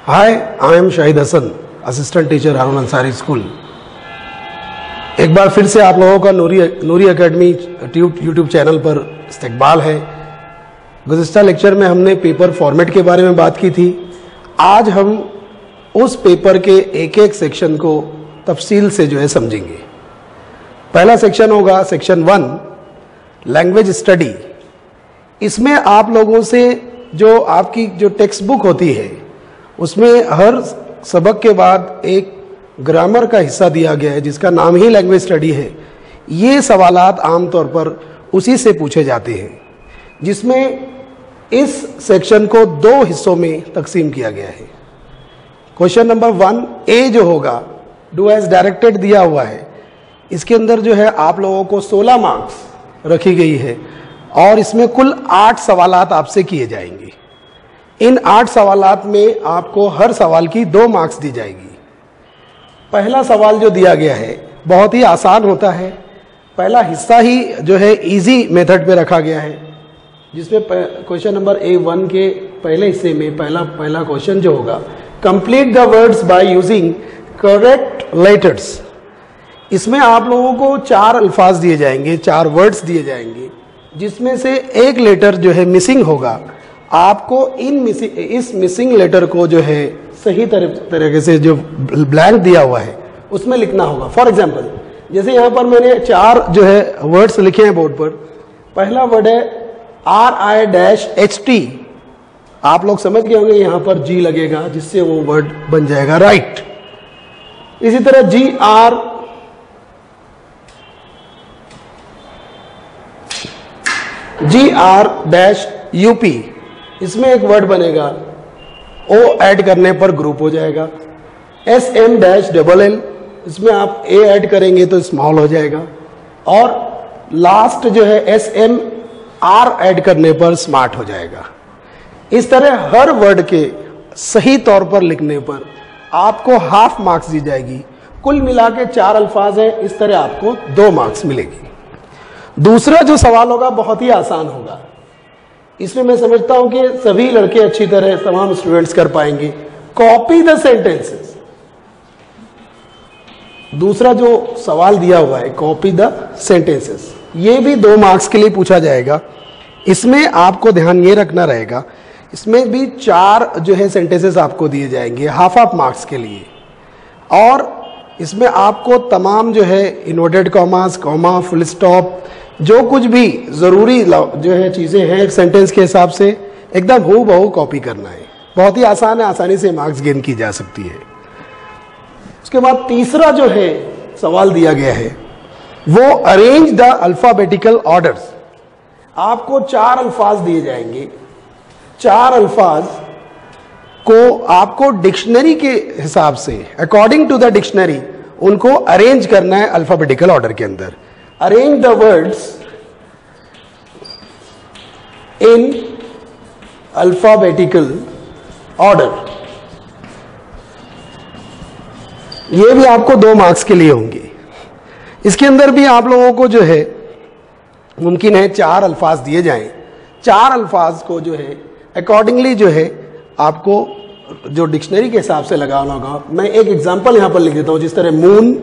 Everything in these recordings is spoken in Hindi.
Hi, I am Shahid Hasan, assistant teacher Haroon Ansari school. एक बार फिर से आप लोगों का नूरी एकेडमी यूट्यूब चैनल पर इस्तकबाल है। गुज़िश्ता लेक्चर में हमने पेपर फॉर्मेट के बारे में बात की थी। आज हम उस पेपर के एक एक सेक्शन को तफसील से समझेंगे। पहला सेक्शन होगा सेक्शन 1, लैंग्वेज स्टडी। इसमें आप लोगों से जो आपकी टेक्स्ट बुक होती है उसमें हर सबक के बाद एक ग्रामर का हिस्सा दिया गया है जिसका नाम ही लैंग्वेज स्टडी है। ये सवालात आमतौर पर उसी से पूछे जाते हैं, जिसमें इस सेक्शन को 2 हिस्सों में तकसीम किया गया है। क्वेश्चन नंबर 1 ए जो होगा, डू एज डायरेक्टेड दिया हुआ है। इसके अंदर आप लोगों को 16 मार्क्स रखी गई है और इसमें कुल 8 सवालात आपसे किए जाएंगे। इन 8 सवालात में आपको हर सवाल की 2 मार्क्स दी जाएगी। पहला सवाल जो दिया गया है बहुत ही आसान होता है। पहला हिस्सा ही इजी मेथड पे रखा गया है, जिसमें क्वेश्चन नंबर A1 के पहले हिस्से में पहला क्वेश्चन जो होगा, complete the words by using correct letters. इसमें आप लोगों को 4 अल्फाज दिए जाएंगे, 4 वर्ड्स दिए जाएंगे, जिसमें से एक लेटर मिसिंग होगा। आपको इस मिसिंग लेटर को सही तरीके से जो ब्लैंक दिया हुआ है उसमें लिखना होगा। फॉर एग्जाम्पल, जैसे यहाँ पर मैंने 4 वर्ड्स लिखे हैं बोर्ड पर। पहला वर्ड है RI-HT। आप लोग समझ गए होंगे यहाँ पर G लगेगा, जिससे वो वर्ड बन जाएगा राइट। इसी तरह GR-UP, इसमें एक वर्ड बनेगा, O ऐड करने पर ग्रुप हो जाएगा। SM-LL, इसमें आप A ऐड करेंगे तो स्मॉल हो जाएगा। और लास्ट SMR ऐड करने पर स्मार्ट हो जाएगा। इस तरह हर वर्ड के सही तौर पर लिखने पर आपको हाफ मार्क्स दी जाएगी। कुल मिला के 4 अल्फाज हैं, इस तरह आपको 2 मार्क्स मिलेगी। दूसरा जो सवाल होगा बहुत ही आसान होगा। इसमें मैं समझता हूं कि सभी लड़के अच्छी तरह, तमाम स्टूडेंट्स कर पाएंगे। Copy the sentences. दूसरा जो सवाल दिया हुआ है, कॉपी द सेंटेंसेस, ये भी 2 मार्क्स के लिए पूछा जाएगा। इसमें आपको ध्यान ये रखना रहेगा, इसमें भी 4 सेंटेंसेस आपको दिए जाएंगे हाफ मार्क्स के लिए। और इसमें आपको तमाम inverted commas, comma, full stop, जो कुछ भी ज़रूरी चीज़ें हैं एक सेंटेंस के हिसाब से एकदम हूबहू कॉपी करना है। बहुत ही आसान है, आसानी से मार्क्स गेन की जा सकती है। उसके बाद तीसरा सवाल दिया गया है वो अरेंज द अल्फाबेटिकल ऑर्डर्स। आपको 4 अल्फाज दिए जाएंगे। 4 अल्फाज को आपको डिक्शनरी के हिसाब से, अकॉर्डिंग टू द डिक्शनरी, उनको अरेंज करना है अल्फाबेटिकल ऑर्डर के अंदर। Arrange the words in alphabetical order. ये भी आपको 2 मार्क्स के लिए होंगे। इसके अंदर भी आप लोगों को मुमकिन है 4 अल्फाज दिए जाएं। 4 अल्फाज को अकॉर्डिंगली आपको जो डिक्शनरी के हिसाब से लगाना होगा। मैं एक एग्जांपल यहां पर लिख देता हूं, जिस तरह मून,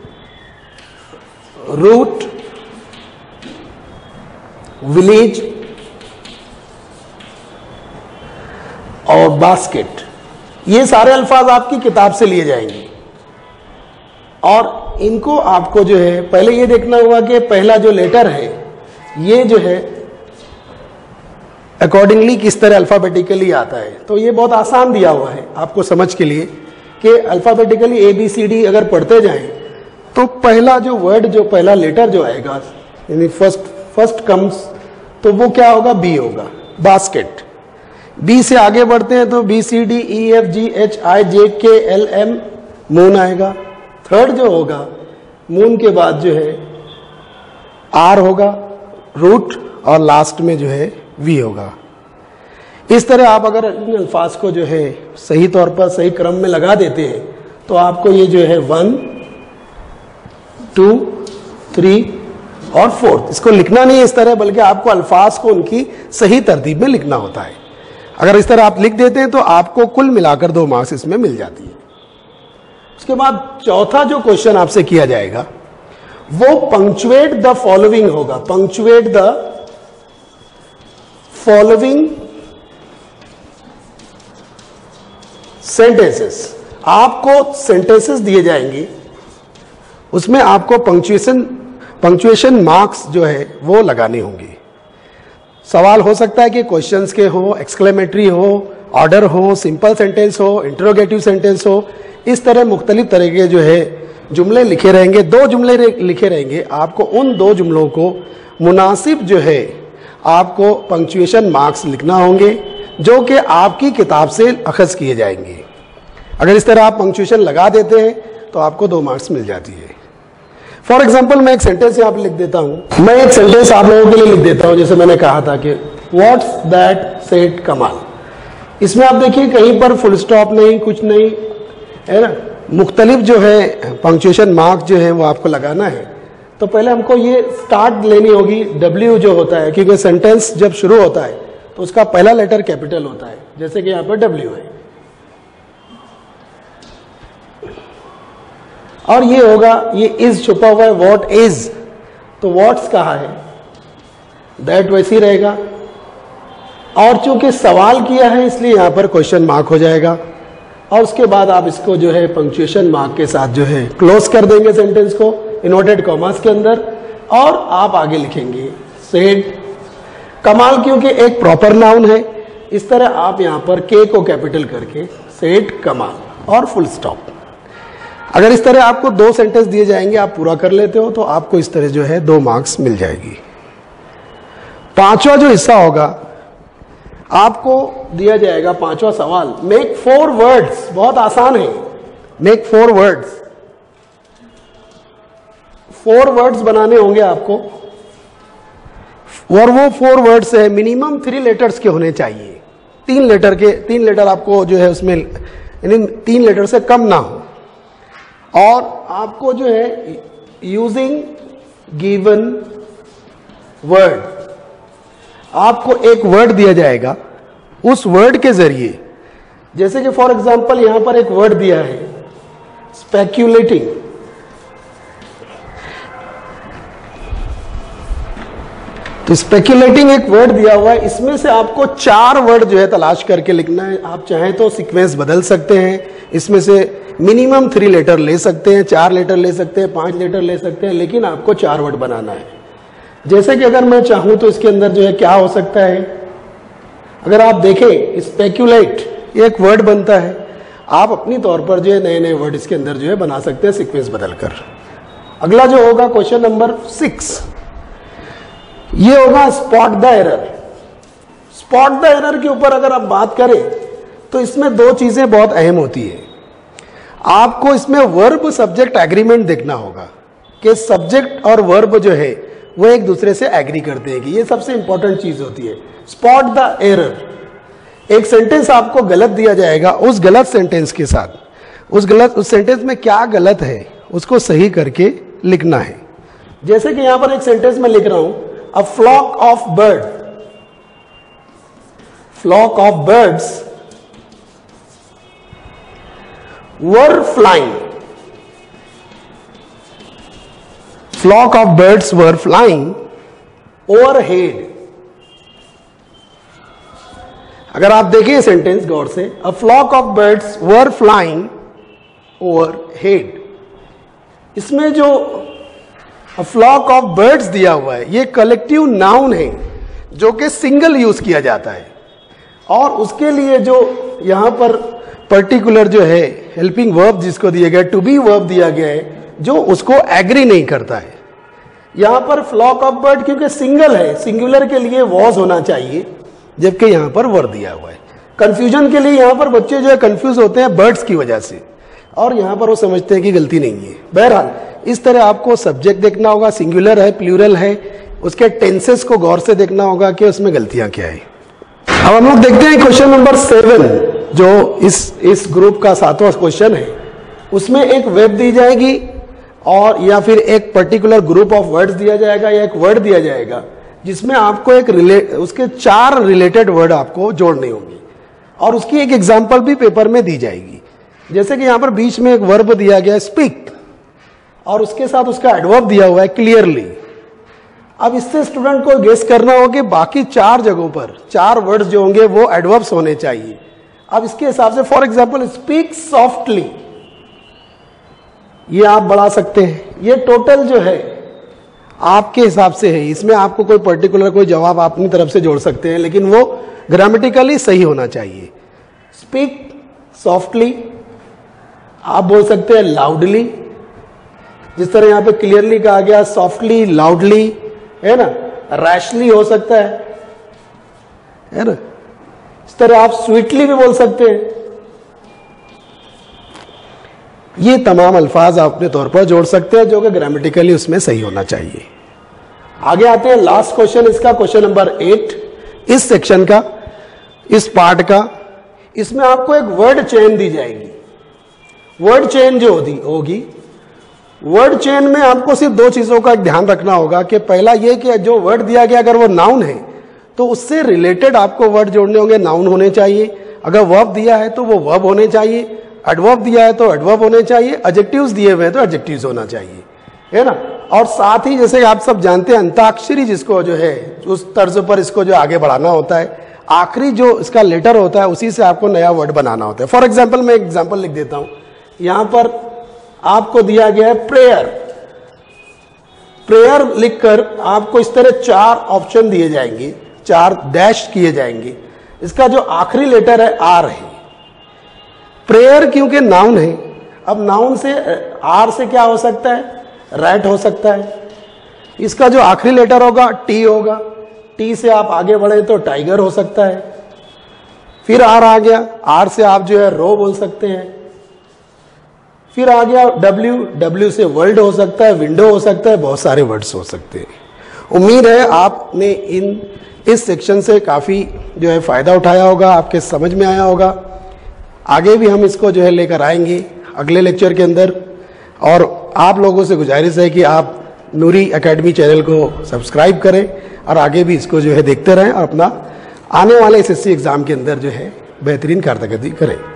रूट, विलेज और बास्केट। ये सारे अल्फाज आपकी किताब से लिए जाएंगे और इनको आपको पहले ये देखना होगा कि पहला जो लेटर है ये अकॉर्डिंगली किस तरह अल्फाबेटिकली आता है। तो ये बहुत आसान दिया हुआ है आपको समझ के लिए कि अल्फाबेटिकली ABCD अगर पढ़ते जाएं तो पहला वर्ड, पहला लेटर आएगा, यानी फर्स्ट कम्स, तो वो क्या होगा, B होगा, बास्केट। B से आगे बढ़ते हैं तो BCDEFGHIJKLM, मून आएगा। थर्ड होगा, मून के बाद R होगा, रूट, और लास्ट में V होगा। इस तरह आप अगर इन अल्फाज को सही तौर पर सही क्रम में लगा देते हैं तो आपको ये 1, 2, 3 और 4, इसको लिखना नहीं है इस तरह, बल्कि आपको अल्फाज को उनकी सही तरतीब में लिखना होता है। अगर इस तरह आप लिख देते हैं तो आपको कुल मिलाकर 2 मार्क्स इसमें मिल जाती है। उसके बाद चौथा जो क्वेश्चन आपसे किया जाएगा वो पंक्चुएट द फॉलोइंग होगा। Punctuate the following sentences. आपको सेंटेंसेस दिए जाएंगे, उसमें आपको पंक्चुएशन मार्क्स जो है वो लगाने होंगे। सवाल हो सकता है कि क्वेश्चंस के हो, एक्सक्लेमेटरी हो, ऑर्डर हो, सिंपल सेंटेंस हो, इंटरोगेटिव सेंटेंस हो, इस तरह मुख्तलिफ तरह के जो है जुमले लिखे रहेंगे। 2 जुमले लिखे रहेंगे, आपको उन 2 जुमलों को मुनासिब जो है आपको पंक्चुएशन मार्क्स लिखना होंगे, जो कि आपकी किताब से अखज़ किए जाएंगे। अगर इस तरह आप पंक्चुएशन लगा देते हैं तो आपको 2 मार्क्स मिल जाती है। फॉर एग्जाम्पल मैं एक सेंटेंस यहाँ पर लिख देता हूँ। मैं एक सेंटेंस आप लोगों के लिए लिख देता हूँ, जैसे मैंने कहा था कि व्हाट्स दैट सेड कमाल। इसमें आप देखिए कहीं पर फुल स्टॉप नहीं, कुछ नहीं है ना, मुख्तलिफ जो है पंक्चुएशन मार्क्स जो है वो आपको लगाना है। तो पहले हमको ये स्टार्ट लेनी होगी, W जो होता है, क्योंकि सेंटेंस जब शुरू होता है तो उसका पहला लेटर कैपिटल होता है, जैसे कि यहाँ पर W है। और ये होगा, ये इज छुपा हुआ है, व्हाट इज, तो व्हाट्स कहा है, दैट वैसे ही रहेगा। और चूंकि सवाल किया है इसलिए यहां पर क्वेश्चन मार्क हो जाएगा। और उसके बाद आप इसको जो है पंक्चुएशन मार्क के साथ जो है क्लोज कर देंगे सेंटेंस को इन्वर्टेड कॉमास के अंदर, और आप आगे लिखेंगे सेड कमाल, क्योंकि एक प्रॉपर नाउन है। इस तरह आप यहां पर के को कैपिटल करके सेड कमाल और फुल स्टॉप। अगर इस तरह आपको 2 सेंटेंस दिए जाएंगे, आप पूरा कर लेते हो, तो आपको इस तरह जो है 2 मार्क्स मिल जाएगी। 5वां जो हिस्सा होगा आपको दिया जाएगा, 5वां सवाल, मेक 4 वर्ड्स। बहुत आसान है, मेक 4 वर्ड्स। 4 वर्ड्स बनाने होंगे आपको, और वो 4 वर्ड्स है मिनिमम 3 लेटर्स के होने चाहिए। 3 लेटर आपको जो है उसमें, यानी 3 लेटर से कम ना हो। और आपको जो है यूजिंग गिवन वर्ड, आपको एक वर्ड दिया जाएगा, उस वर्ड के जरिए, जैसे कि फॉर एग्जांपल यहां पर एक वर्ड दिया है स्पेक्यूलेटिंग। तो स्पेक्यूलेटिंग एक वर्ड दिया हुआ है, इसमें से आपको 4 वर्ड जो है तलाश करके लिखना है। आप चाहें तो सीक्वेंस बदल सकते हैं, इसमें से मिनिमम 3 लेटर ले सकते हैं, 4 लेटर ले सकते हैं, 5 लेटर ले सकते हैं, लेकिन आपको 4 वर्ड बनाना है। जैसे कि अगर मैं चाहूं तो इसके अंदर जो है क्या हो सकता है, अगर आप देखें स्पेक्यूलेट एक वर्ड बनता है, आप अपनी तौर पर जो है नए नए वर्ड इसके अंदर जो है बना सकते हैं सीक्वेंस बदलकर। अगला जो होगा क्वेश्चन नंबर 6, ये होगा spot the error. Spot the error के ऊपर अगर आप बात करें तो इसमें 2 चीजें बहुत अहम होती है। आपको इसमें वर्ब सब्जेक्ट एग्रीमेंट देखना होगा कि सब्जेक्ट और वर्ब जो है वो एक दूसरे से एग्री करते हैं, कि ये सबसे इंपॉर्टेंट चीज होती है। स्पॉट द एरर, एक सेंटेंस आपको गलत दिया जाएगा, उस गलत सेंटेंस के साथ उस सेंटेंस में क्या गलत है उसको सही करके लिखना है। जैसे कि यहां पर एक सेंटेंस में लिख रहा हूं, a flock of birds were flying. Flock of birds were flying overhead. अगर आप देखें सेंटेंस गौर से, a flock of birds were flying overhead, इसमें जो a flock of birds दिया हुआ है ये कलेक्टिव नाउन है जो कि सिंगल यूज किया जाता है, और उसके लिए जो यहां पर पर्टिकुलर जो है हेल्पिंग वर्ब जिसको दिया गया, टू बी वर्ब दिया गया है, जो उसको एग्री नहीं करता है। यहां पर फ्लॉक ऑफ बर्ड क्योंकि सिंगल है, सिंगुलर के लिए वॉज होना चाहिए, जबकि यहां पर वर दिया हुआ है। कंफ्यूजन के लिए यहां पर बच्चे जो है कंफ्यूज होते हैं बर्ड्स की वजह से, और यहां पर वो समझते हैं कि गलती नहीं है। बहरहाल इस तरह आपको सब्जेक्ट देखना होगा, सिंगुलर है, प्लूरल है, उसके टेंसेस को गौर से देखना होगा कि उसमें गलतियां क्या है। अब हम लोग देखते हैं क्वेश्चन नंबर 7 जो इस ग्रुप का 7वां क्वेश्चन है। उसमें एक वेब दी जाएगी और या फिर एक पर्टिकुलर ग्रुप ऑफ वर्ड्स दिया जाएगा या एक वर्ड दिया जाएगा जिसमें आपको उसके 4 रिलेटेड वर्ड आपको जोड़ने होंगे। और उसकी एक एग्जाम्पल भी पेपर में दी जाएगी। जैसे कि यहाँ पर बीच में एक वर्ब दिया गया है स्पीक, और उसके साथ उसका एडवर्ब दिया हुआ है क्लियरली। अब इससे स्टूडेंट को गेस करना होगा कि बाकी 4 जगहों पर 4 वर्ड्स जो होंगे वो एडवर्ब्स होने चाहिए। अब इसके हिसाब से फॉर एग्जाम्पल स्पीक सॉफ्टली, ये आप बढ़ा सकते हैं। ये टोटल जो है आपके हिसाब से है, इसमें आपको कोई पर्टिकुलर कोई जवाब अपनी तरफ से जोड़ सकते हैं, लेकिन वो ग्रामेटिकली सही होना चाहिए। स्पीक सॉफ्टली, आप बोल सकते हैं लाउडली, जिस तरह यहां पे क्लियरली कहा गया, सॉफ्टली, लाउडली, है ना। रैशली हो सकता है ना। इस तरह आप स्वीटली भी बोल सकते हैं। ये तमाम अल्फाज आप अपने तौर पर जोड़ सकते हैं जो कि ग्रामेटिकली उसमें सही होना चाहिए। आगे आते हैं लास्ट क्वेश्चन इसका, क्वेश्चन नंबर 8 इस सेक्शन का, इस पार्ट का। इसमें आपको एक वर्ड चेन दी जाएगी। वर्ड चेन जो होगी, वर्ड चेन में आपको सिर्फ 2 चीजों का ध्यान रखना होगा कि पहला ये कि जो वर्ड दिया गया अगर वो नाउन है तो उससे रिलेटेड आपको वर्ड जोड़ने होंगे, नाउन होने चाहिए। अगर वर्ब दिया है तो वो वर्ब होने चाहिए, एडवर्ब दिया है तो एडवर्ब होने चाहिए, एडजेक्टिव्स दिए हुए हैं तो एडजेक्टिव्स होना चाहिए, है ना। और साथ ही जैसे आप सब जानते हैं अंताक्षरी जिसको जो है उस तर्ज पर इसको जो आगे बढ़ाना होता है, आखिरी जो इसका लेटर होता है उसी से आपको नया वर्ड बनाना होता है। फॉर एग्जाम्पल मैं एग्जाम्पल लिख देता हूं। यहां पर आपको दिया गया है प्रेयर। प्रेयर लिखकर आपको इस तरह 4 ऑप्शन दिए जाएंगे, 4 डैश किए जाएंगे। इसका जो आखिरी लेटर है आर है। प्रेयर क्योंकि नाउन है, अब नाउन से आर से क्या हो सकता है, रैट हो सकता है। इसका जो आखिरी लेटर होगा टी होगा, टी से आप आगे बढ़े तो टाइगर हो सकता है। फिर आर आ गया, आर से आप जो है रो बोल सकते हैं। फिर आ गया डब्ल्यू, डब्ल्यू से वर्ल्ड हो सकता है, विंडो हो सकता है, बहुत सारे वर्ड्स हो सकते हैं। उम्मीद है आपने इस सेक्शन से काफ़ी जो है फ़ायदा उठाया होगा, आपके समझ में आया होगा। आगे भी हम इसको जो है लेकर आएंगे अगले लेक्चर के अंदर। और आप लोगों से गुजारिश है कि आप नूरी एकेडमी चैनल को सब्सक्राइब करें और आगे भी इसको जो है देखते रहें और अपना आने वाले SSC एग्ज़ाम के अंदर जो है बेहतरीन कारकर्दगी करें।